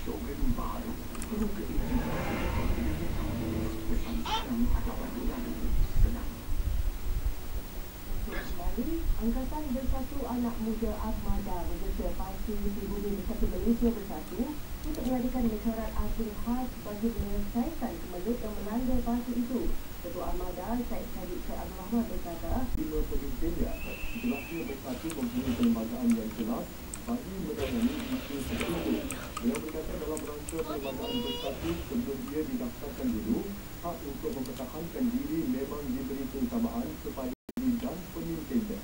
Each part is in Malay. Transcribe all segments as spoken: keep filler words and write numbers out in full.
Angkatan Bersatu Anak Muda Armada beserta Parti Pribumi Bersatu Malaysia Bersatu untuk mengadakan mesyuarat agung khas bagi menyelesaikan kemelut yang melanda parti itu. Ketua Armada Syed Sadiq Syed Abdul Rahman berkata, lima pemimpin di atas jelasnya Bersatu mempunyai perlembagaan yang jelas bagi menangani isu tertentu. Beliau berkata dalam rangka perlembagaan Bersatu sebelum dia didaftarkan dulu, hak untuk mempertahankan diri memang diberi keutamaan kepada diri dan pemimpinnya.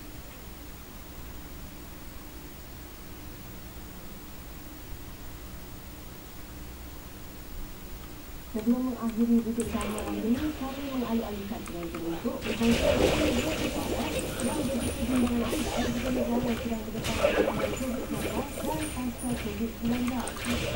Sebelum mengakhiri duduk sama ini, kami mengalih-alihkan penonton untuk berkongsi dengan dua perkara yang begitu dengan anda jika negara sedang berdepan dengan covid sembilan belas dan pasca covid sembilan belas.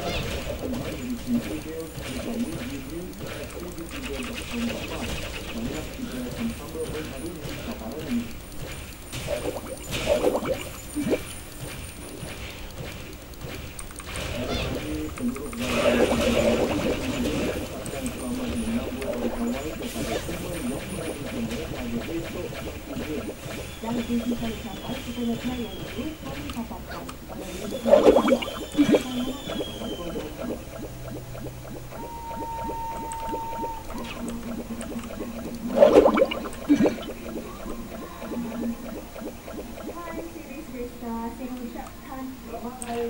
Dan diberikan ucapan kepada klien itu kami paparkan kepada media. Hai Series Vista, saya mengucapkan selamat hari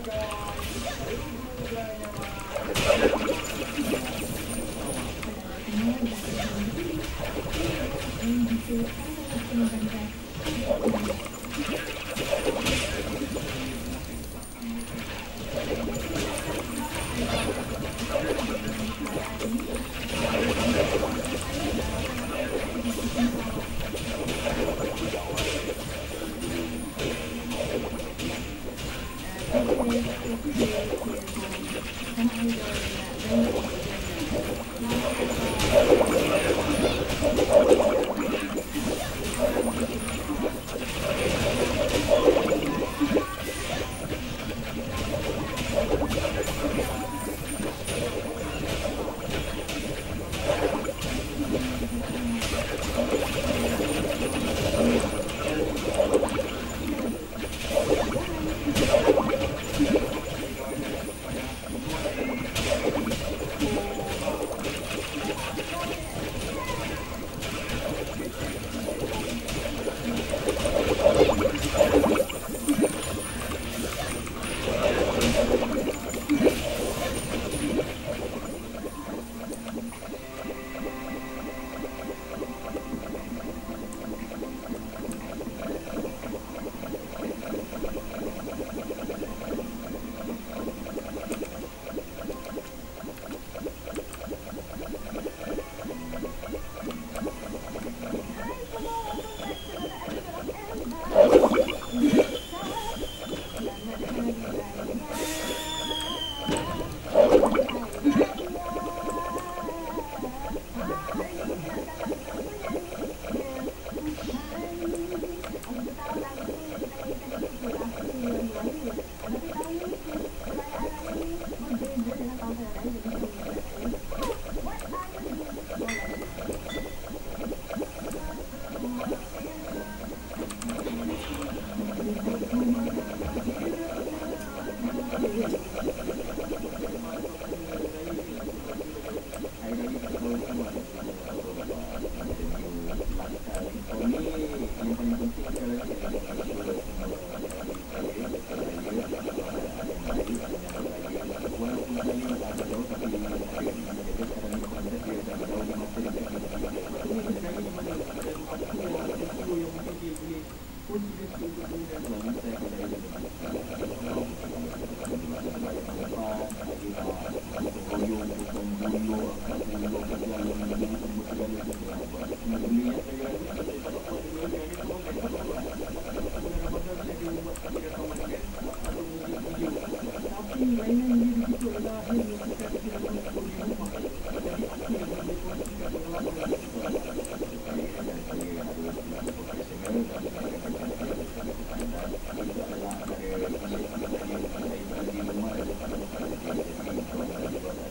Itu adalah dari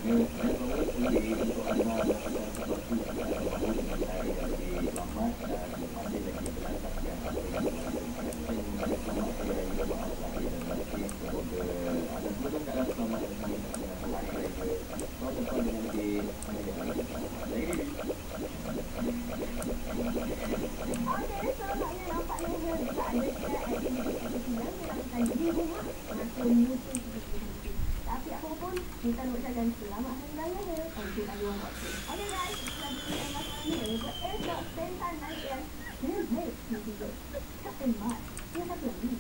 Ya, saya tahu sendiri untuk anda melakukan sesuatu yang anda mahu dengan cara yang lebih selamat dan masih lagi berlaksankan apa yang berlangsung. Saya mengucapkan selamat hari raya maaf lahir dan batin. Semoga anda semua dalam keadaan selamat dan senang dengan hari raya tahun depan dengan lebih meriah lagi. Saya Riri. Okey, so maknanya nampaknya Hel tak ada setiap aktiviti seperti yang dilakukan di rumah semasa musim seperti ini. Tapi apapun, kita nak ucapkan selamat hari raya Hel untuk ayuan waktu. Okey guys, kita beri Emma Suami dan juga esok, same time nine p m. Hel, Hel, nanti juga. Kapten Mat, dia satu lagi.